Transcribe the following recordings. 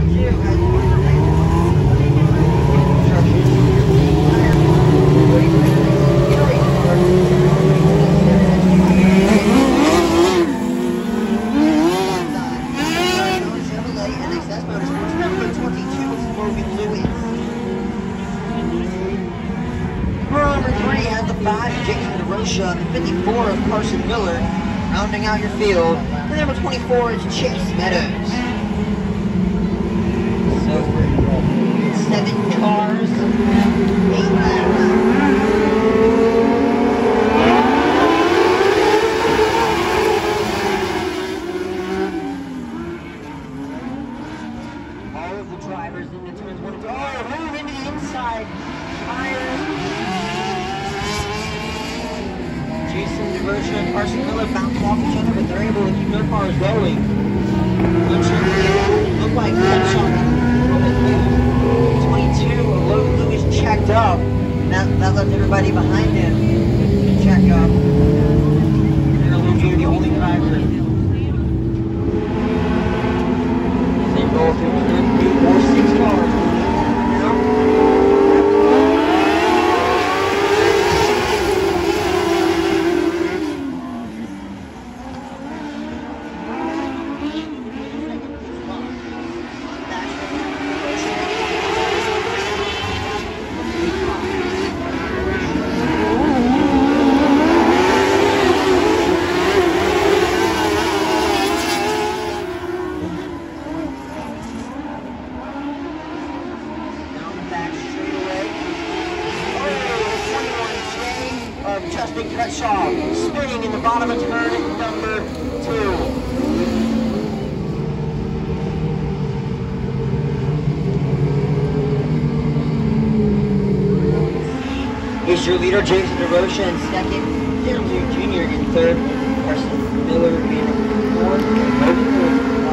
Jason DeRocha, the 54 of Carson Miller, rounding out your field. The number 24 is Chase Meadows. So, 7 cars, 8 laps. All of the drivers into turns 1 and 2. Oh, move into the inside. Jason DeRocha and Carson Miller bounce off each other, but they're able to keep their cars going. Look like Crenshaw 22, Logan Lewis checked up. That left everybody behind him check up. And Olivia, the only driver. They roll through 3 or 6 cars. Justin Crenshaw spinning in the bottom of turn number 2. Here's your leader, Jason DeRocha in second, Darren Lear Jr. in third, Carson Miller in fourth, and Logan Lewis in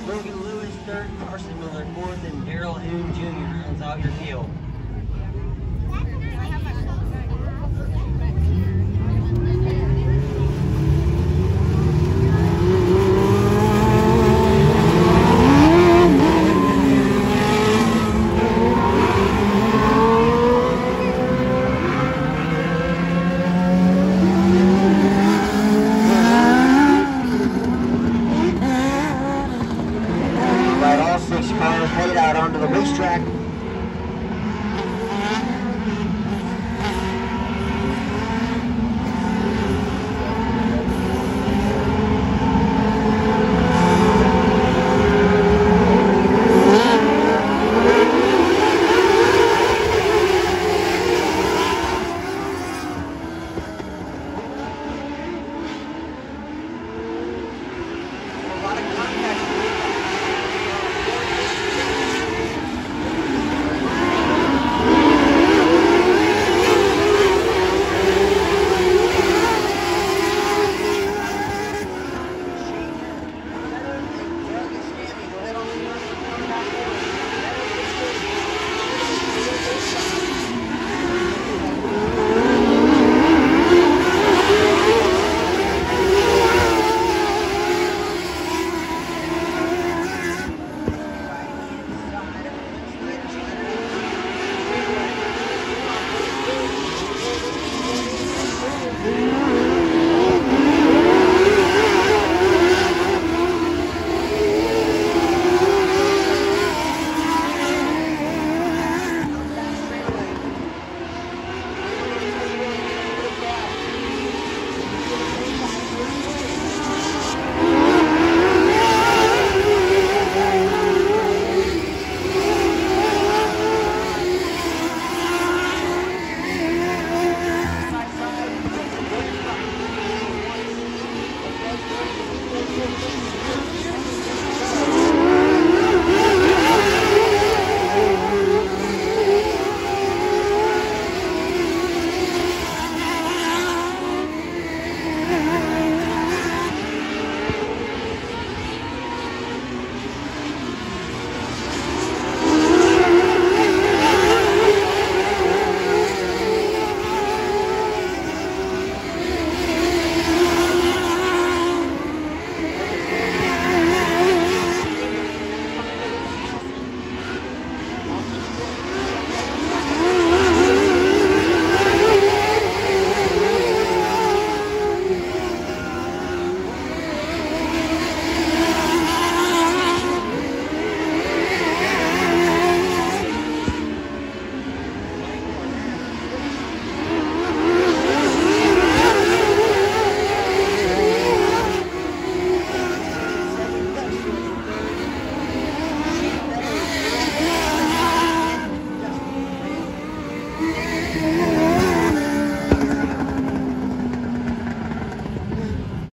Logan Lewis, third. Carson Miller, fourth. And Daryl Hoon Jr. rounds out your field. All 6 cars headed out onto the racetrack